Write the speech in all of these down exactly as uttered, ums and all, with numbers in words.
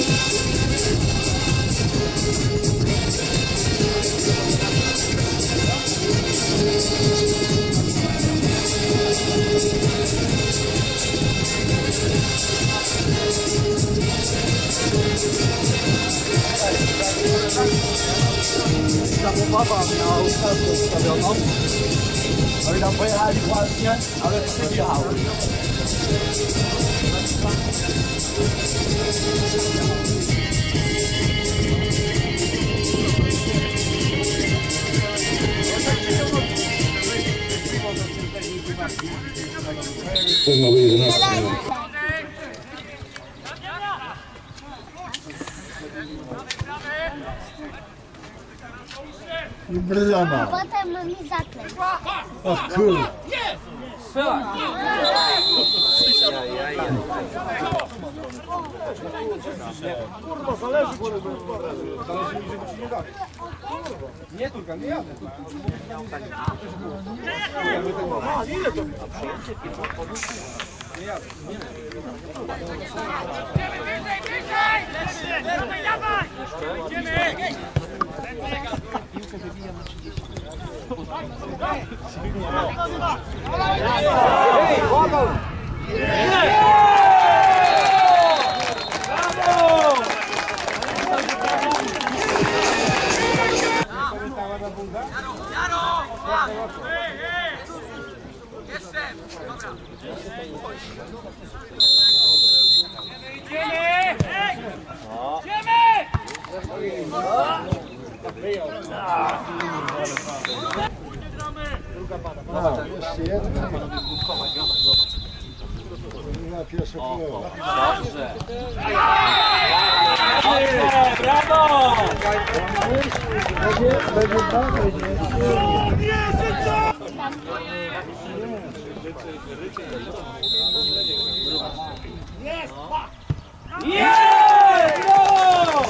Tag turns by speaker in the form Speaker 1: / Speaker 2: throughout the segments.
Speaker 1: Zabudowa miał kartę ustawioną. No i tam pojechali ładnie, ale przyjechały.
Speaker 2: I bryzana.
Speaker 3: Potem mi zakleć.
Speaker 2: O kurde.
Speaker 1: Kurwa, zależy, żeby ci nie dać. Nie, tylko nie jadę. A, ile to? Nie jadę. Ej, łapał!
Speaker 2: No, jeszcze jedna. Na pierwsze koło.
Speaker 4: Dobrze. Brawo!
Speaker 2: Będzie, będzie dwa, będzie.
Speaker 4: Jest! Brawo!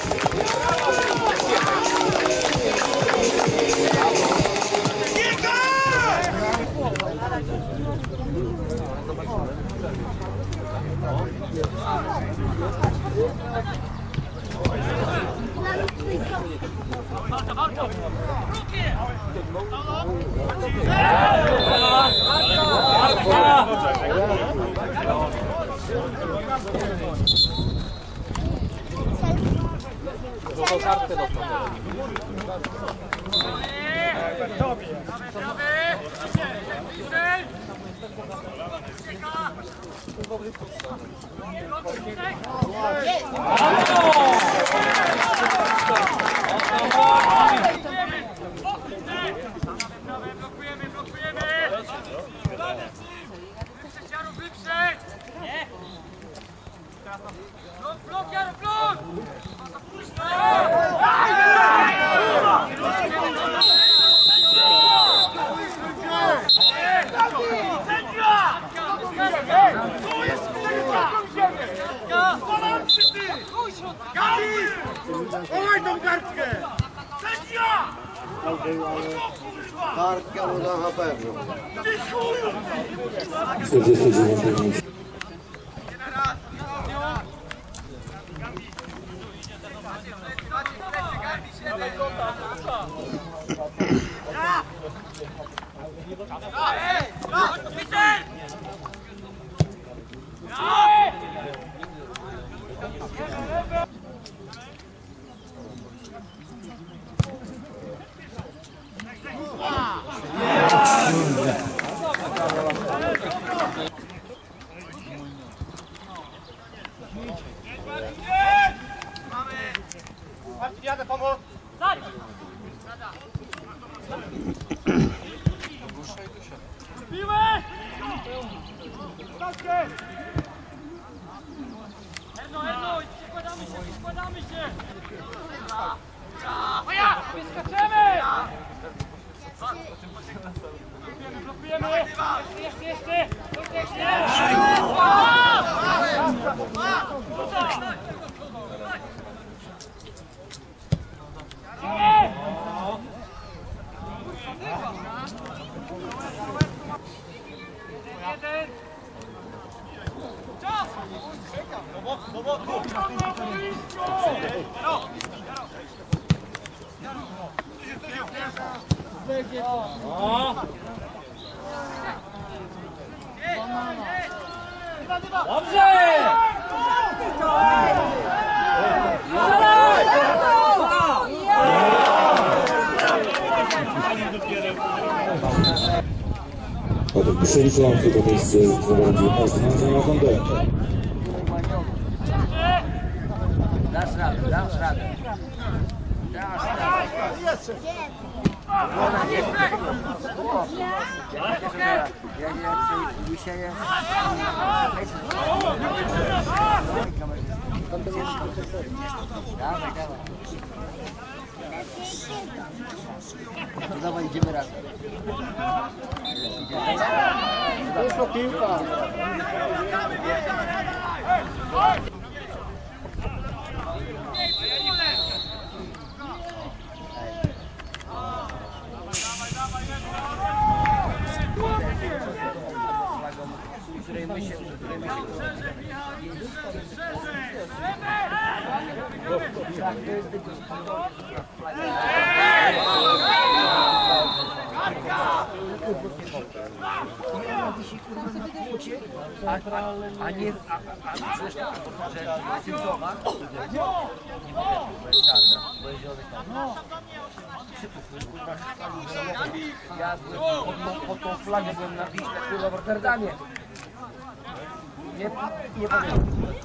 Speaker 5: Blokujemy, blokujemy! Jaro, wyprzedź! Nie! Blok, blok, Jaro, blok!
Speaker 1: Oj, tą kartkę!
Speaker 2: Kartka mu da na pewno.
Speaker 6: czterdzieści dziewięć minut.
Speaker 1: Jadę pomóc!
Speaker 5: Piłę! Stawkę! Erno, Erno, składamy się, składamy się! Moja! Wyskaczemy! Blokujemy, blokujemy! Jeszcze, jeszcze, jeszcze! Jeszcze! Czas! Do boku, do boku!
Speaker 4: No. Dobrze!
Speaker 3: Przeliczam to miejsce w numerem dziewiętnaście na zamiast Hondę.
Speaker 6: Dasz radę, dasz radę. Dasz radę. Ja nie wysieję. Dawaj, dawaj. To dawaj, idziemy razem.
Speaker 2: To jest to piłka.
Speaker 6: Której my się, której my się a, a, a nie, a, a, a przecież, że w tym domach nie mogę być czarna, bo jest zielony tam. Ja byłem pod, pod tą flagę byłem na Wiśle, kurwa w Rotterdamie. Nie, nie powiem.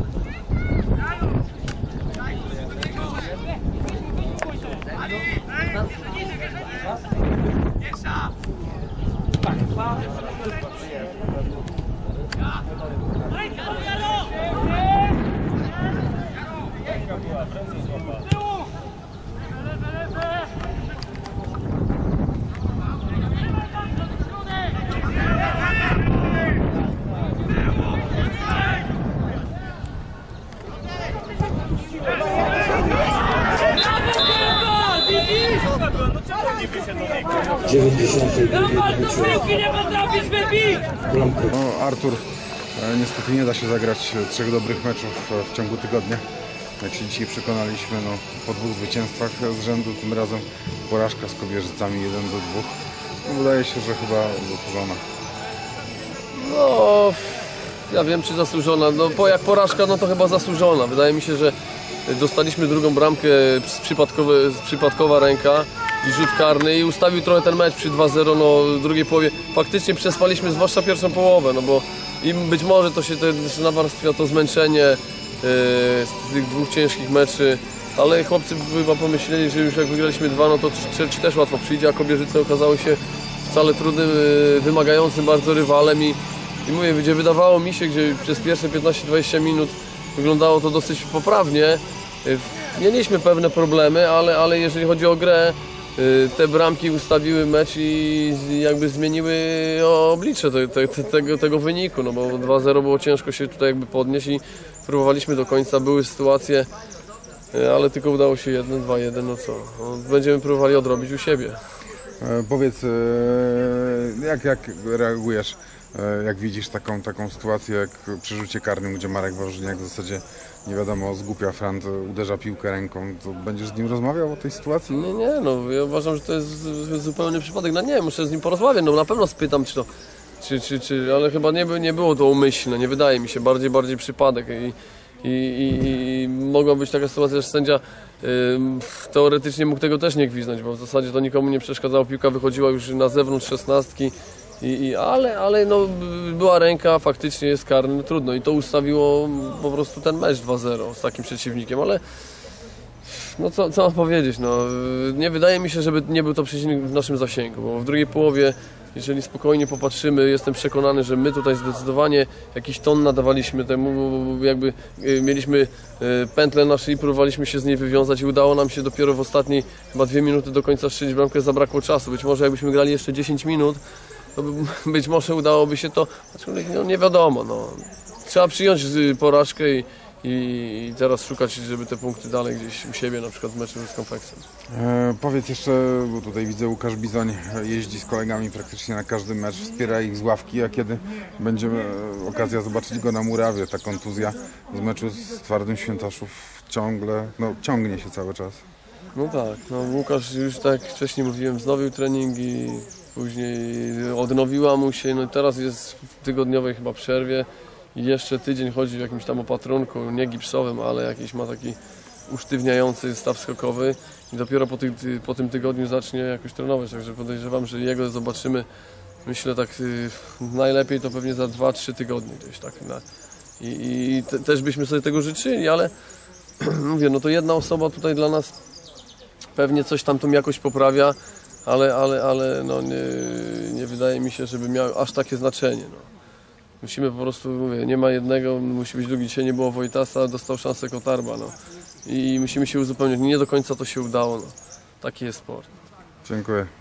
Speaker 3: dziewięćdziesiąty drugi
Speaker 1: No, Artur, e, niestety nie da się zagrać trzech dobrych meczów w ciągu tygodnia. Jak się dzisiaj przekonaliśmy, no, po dwóch zwycięstwach z rzędu, tym razem porażka z Kobierzycami jeden do dwóch. No, wydaje się, że chyba zasłużona.
Speaker 7: No, ja wiem czy zasłużona, no po, jak porażka, no to chyba zasłużona. Wydaje mi się, że dostaliśmy drugą bramkę z, przypadkowe, z przypadkowa ręka i rzut karny i ustawił trochę ten mecz przy dwa zero, no w drugiej połowie faktycznie przespaliśmy zwłaszcza pierwszą połowę, no bo i być może to się też nawarstwia to zmęczenie yy, z tych dwóch ciężkich meczy, ale chłopcy chyba pomyśleli, że już jak wygraliśmy dwa, no to Chelsea też łatwo przyjdzie, a Kobierzyce okazały się wcale trudnym, yy, wymagającym bardzo rywalem i, i mówię, gdzie wydawało mi się, gdzie przez pierwsze piętnaście dwadzieścia minut wyglądało to dosyć poprawnie. Mieliśmy pewne problemy, ale, ale jeżeli chodzi o grę, te bramki ustawiły mecz i jakby zmieniły oblicze te, te, te, tego, tego wyniku, no bo dwa zero było ciężko się tutaj jakby podnieść i próbowaliśmy do końca, były sytuacje, ale tylko udało się jedno, dwa jeden, no co, no, będziemy próbowali odrobić u siebie.
Speaker 1: E, powiedz, e, jak, jak reagujesz, e, jak widzisz taką, taką sytuację jak przy rzucie karnym, gdzie Marek Wawrzyniak w zasadzie nie wiadomo, zgłupia frant, uderza piłkę ręką, to będziesz z nim rozmawiał o tej sytuacji?
Speaker 7: Nie, nie, no ja uważam, że to jest zupełny przypadek, no nie, muszę z nim porozmawiać, no na pewno spytam, czy to, czy, czy, czy, ale chyba nie, nie było to umyślne, nie wydaje mi się, bardziej, bardziej przypadek i, i, i, i mogła być taka sytuacja, że sędzia y, teoretycznie mógł tego też nie gwizdnąć, bo w zasadzie to nikomu nie przeszkadzało, piłka wychodziła już na zewnątrz szesnastki. I, i, ale ale no, była ręka, faktycznie jest karny, no, trudno i to ustawiło po prostu ten mecz dwa zero z takim przeciwnikiem, ale no co, co mam powiedzieć, no, nie wydaje mi się, żeby nie był to przeciwnik w naszym zasięgu, bo w drugiej połowie, jeżeli spokojnie popatrzymy, jestem przekonany, że my tutaj zdecydowanie jakiś ton nadawaliśmy temu, jakby mieliśmy pętlę na szyi, próbowaliśmy się z niej wywiązać i udało nam się dopiero w ostatniej chyba dwie minuty do końca strzelić bramkę, zabrakło czasu, być może jakbyśmy grali jeszcze dziesięć minut, to być może udałoby się to, no nie wiadomo, no. Trzeba przyjąć porażkę i, i teraz szukać, żeby te punkty dalej gdzieś u siebie, na przykład w meczu z Konfeksem.
Speaker 1: E, powiedz jeszcze, bo tutaj widzę Łukasz Bizoń jeździ z kolegami praktycznie na każdy mecz, wspiera ich z ławki, a kiedy będzie okazja zobaczyć go na murawie, ta kontuzja z meczu z Twardym Świętoszów ciągle, no ciągnie się cały czas.
Speaker 7: No tak, no Łukasz już tak jak wcześniej mówiłem, wznowił treningi, później odnowiła mu się, no i teraz jest w tygodniowej chyba przerwie i jeszcze tydzień chodzi w jakimś tam opatrunku, nie gipsowym, ale jakiś ma taki usztywniający staw skokowy i dopiero po, ty, po tym tygodniu zacznie jakoś trenować, także podejrzewam, że jego zobaczymy, myślę tak y, najlepiej to pewnie za dwa trzy tygodnie gdzieś tak. Na, I i te, też byśmy sobie tego życzyli, ale mówię, no to jedna osoba tutaj dla nas pewnie coś tam tą jakoś poprawia, ale, ale, ale no nie, nie wydaje mi się, żeby miał aż takie znaczenie. No. Musimy po prostu, mówię, nie ma jednego, musi być drugi. Dzisiaj nie było Wojtasa, dostał szansę Kotarba. No. I musimy się uzupełniać. Nie do końca to się udało. No. Taki jest sport.
Speaker 1: Dziękuję.